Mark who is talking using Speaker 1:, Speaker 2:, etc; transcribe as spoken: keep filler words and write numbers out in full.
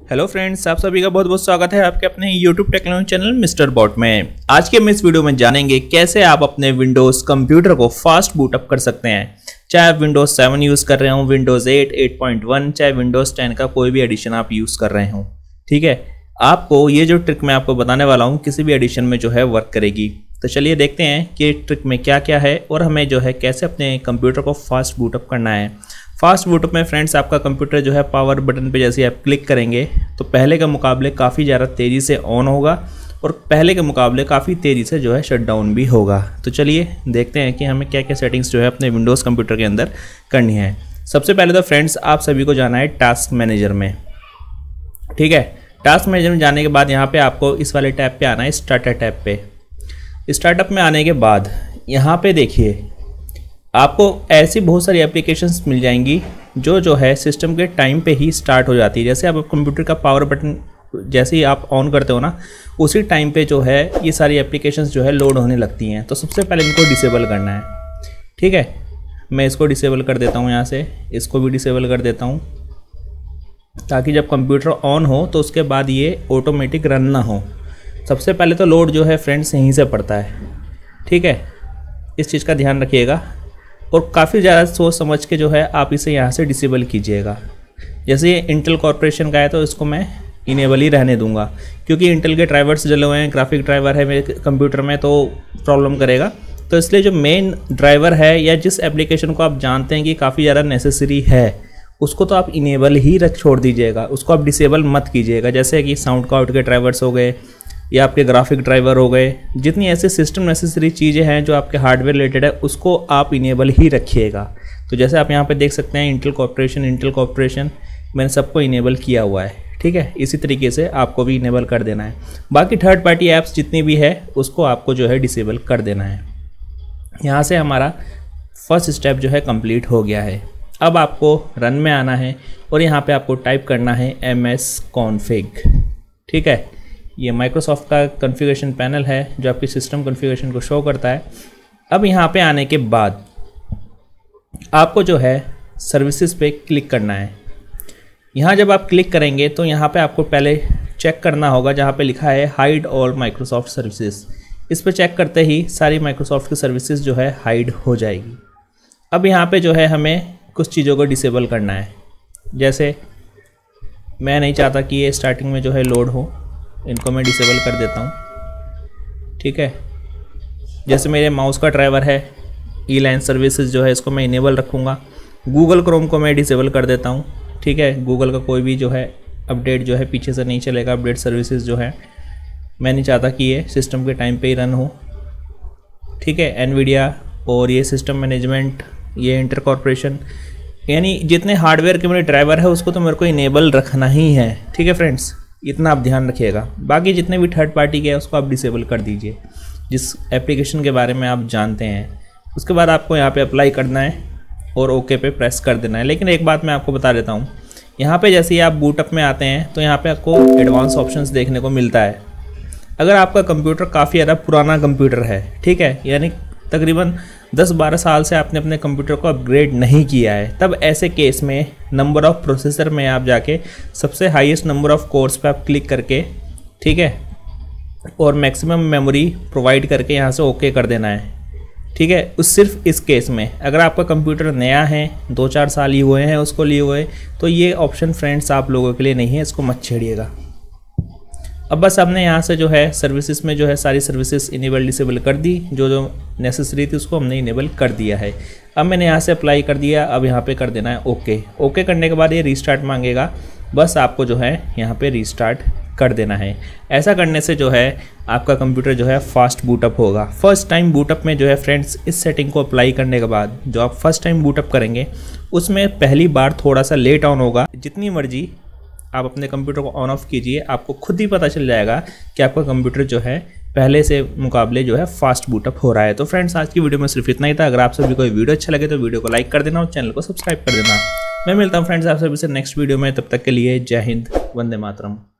Speaker 1: Hello friends, आप सभी का बहुत बहुत स्वागत है आपके अपने YouTube technology channel mister bot में। आज के हम इस वीडियो में जानेंगे कैसे आप अपने विंडोज़ कंप्यूटर को फास्ट बूटअप कर सकते हैं। चाहे आप विंडोज़ सेवन यूज़ कर रहे हो, Windows eight, eight point one, चाहे विंडोज़ टेन का कोई भी एडिशन आप यूज़ कर रहे हो। ठीक है, आपको ये जो ट्रिक मैं आपको बताने वाला हूँ किसी भी एडिशन में जो है वर्क करेगी। तो चलिए देखते हैं कि ट्रिक में क्या क्या है और हमें जो है कैसे अपने कंप्यूटर को फास्ट बूटअप करना है। फास्ट बूटअप में फ्रेंड्स आपका कंप्यूटर जो है पावर बटन पे जैसे आप क्लिक करेंगे तो पहले के मुकाबले काफ़ी ज़्यादा तेज़ी से ऑन होगा और पहले के मुकाबले काफ़ी तेज़ी से जो है शट डाउन भी होगा। तो चलिए देखते हैं कि हमें क्या क्या सेटिंग्स जो है अपने विंडोज़ कंप्यूटर के अंदर करनी है। सबसे पहले तो फ्रेंड्स आप सभी को जाना है टास्क मैनेजर में। ठीक है, टास्क मैनेजर में जाने के बाद यहाँ पे आपको इस वाले टैब पे आना है, स्टार्टर टैब पे। स्टार्टअप में आने के बाद यहाँ पे देखिए आपको ऐसी बहुत सारी एप्लीकेशंस मिल जाएंगी जो जो है सिस्टम के टाइम पे ही स्टार्ट हो जाती है। जैसे आप कंप्यूटर का पावर बटन जैसे ही आप ऑन करते हो ना, उसी टाइम पे जो है ये सारी एप्लीकेशंस जो है लोड होने लगती हैं। तो सबसे पहले इनको डिसेबल करना है। ठीक है, मैं इसको डिसेबल कर देता हूँ, यहाँ से इसको भी डिसेबल कर देता हूँ ताकि जब कंप्यूटर ऑन हो तो उसके बाद ये ऑटोमेटिक रन ना हो। सबसे पहले तो लोड जो है फ्रेंड्स यहीं से पड़ता है। ठीक है, इस चीज़ का ध्यान रखिएगा और काफ़ी ज़्यादा सोच समझ के जो है आप इसे यहाँ से डिसेबल कीजिएगा। जैसे ये इंटेल कॉर्पोरेशन का है तो इसको मैं इनेबल ही रहने दूंगा, क्योंकि इंटेल के ड्राइवर्स डले हुए हैं, ग्राफिक ड्राइवर है मेरे कंप्यूटर में तो प्रॉब्लम करेगा। तो इसलिए जो मेन ड्राइवर है या जिस एप्लीकेशन को आप जानते हैं कि काफ़ी ज़्यादा नेसेसरी है उसको तो आप इनेबल ही रख छोड़ दीजिएगा, उसको आप डिसेबल मत कीजिएगा। जैसे कि साउंड कार्ड के ड्राइवर्स हो गए या आपके ग्राफिक ड्राइवर हो गए, जितनी ऐसे सिस्टम नेसेसरी चीज़ें हैं जो आपके हार्डवेयर रिलेटेड है उसको आप इनेबल ही रखिएगा। तो जैसे आप यहाँ पे देख सकते हैं इंटेल कॉर्पोरेशन इंटेल कॉर्पोरेशन मैंने सबको इनेबल किया हुआ है। ठीक है, इसी तरीके से आपको भी इनेबल कर देना है। बाकी थर्ड पार्टी ऐप्स जितनी भी है उसको आपको जो है डिसेबल कर देना है। यहाँ से हमारा फर्स्ट स्टेप जो है कंप्लीट हो गया है। अब आपको रन में आना है और यहाँ पे आपको टाइप करना है एम एस कॉन्फिग। ठीक है, ये माइक्रोसॉफ्ट का कॉन्फ़िगरेशन पैनल है जो आपकी सिस्टम कॉन्फ़िगरेशन को शो करता है। अब यहाँ पे आने के बाद आपको जो है सर्विसेज पे क्लिक करना है। यहाँ जब आप क्लिक करेंगे तो यहाँ पे आपको पहले चेक करना होगा जहाँ पे लिखा है हाइड ऑल माइक्रोसॉफ्ट सर्विसेज। इस पर चेक करते ही सारी माइक्रोसॉफ्ट की सर्विसेज जो है हाइड हो जाएगी। अब यहाँ पे जो है हमें कुछ चीज़ों को डिसेबल करना है। जैसे मैं नहीं चाहता कि ये स्टार्टिंग में जो है लोड हो, इनको मैं डिसेबल कर देता हूँ। ठीक है, जैसे मेरे माउस का ड्राइवर है, ई लाइन सर्विसेज जो है इसको मैं इनेबल रखूँगा। गूगल क्रोम को मैं डिसेबल कर देता हूँ। ठीक है, गूगल का कोई भी जो है अपडेट जो है पीछे से नहीं चलेगा। अपडेट सर्विसेज जो है मैं नहीं चाहता कि ये सिस्टम के टाइम पे ही रन हो। ठीक है, एनवीडिया और ये सिस्टम मैनेजमेंट, ये इंटर कॉर्पोरेशन, यानी जितने हार्डवेयर के मेरे ड्राइवर है उसको तो मेरे को इनेबल रखना ही है। ठीक है फ्रेंड्स, इतना आप ध्यान रखिएगा। बाकी जितने भी थर्ड पार्टी के हैं उसको आप डिसेबल कर दीजिए जिस एप्लीकेशन के बारे में आप जानते हैं। उसके बाद आपको यहाँ पे अप्लाई करना है और ओके पे प्रेस कर देना है। लेकिन एक बात मैं आपको बता देता हूँ, यहाँ पे जैसे ही आप बूटअप में आते हैं तो यहाँ पे आपको एडवांस ऑप्शंस देखने को मिलता है। अगर आपका कंप्यूटर काफ़ी ज़्यादा पुराना कंप्यूटर है, ठीक है, यानी तकरीबन दस बारह साल से आपने अपने कंप्यूटर को अपग्रेड नहीं किया है, तब ऐसे केस में नंबर ऑफ़ प्रोसेसर में आप जाके सबसे हाईएस्ट नंबर ऑफ़ कोर्स पे आप क्लिक करके, ठीक है, और मैक्सिमम मेमोरी प्रोवाइड करके यहाँ से ओके कर देना है। ठीक है, उस सिर्फ इस केस में अगर आपका कंप्यूटर नया है, दो चार साल ही हुए हैं उसको लिए हुए, तो ये ऑप्शन फ्रेंड्स आप लोगों के लिए नहीं है, इसको मत छेड़िएगा। अब बस हमने यहाँ से जो है सर्विसेज में जो है सारी सर्विसेज इनेबल डिसेबल कर दी, जो जो नेसेसरी थी उसको हमने इनेबल कर दिया है। अब मैंने यहाँ से अप्लाई कर दिया, अब यहाँ पे कर देना है ओके। ओके करने के बाद ये रीस्टार्ट मांगेगा, बस आपको जो है यहाँ पे रीस्टार्ट कर देना है। ऐसा करने से जो है आपका कंप्यूटर जो है फास्ट बूटअप होगा। फर्स्ट टाइम बूटअप में जो है फ्रेंड्स इस सेटिंग को अप्लाई करने के बाद जो आप फर्स्ट टाइम बूटअप करेंगे उसमें पहली बार थोड़ा सा लेट ऑन होगा। जितनी मर्जी आप अपने कंप्यूटर को ऑन ऑफ कीजिए, आपको खुद ही पता चल जाएगा कि आपका कंप्यूटर जो है पहले से मुकाबले जो है फास्ट बूटअप हो रहा है। तो फ्रेंड्स आज की वीडियो में सिर्फ इतना ही था। अगर आप सभी को वीडियो अच्छा लगे तो वीडियो को लाइक कर देना और चैनल को सब्सक्राइब कर देना। मैं मिलता हूँ फ्रेंड्स आप सभी से नेक्स्ट वीडियो में, तब तक के लिए जय हिंद, वंदे मातरम।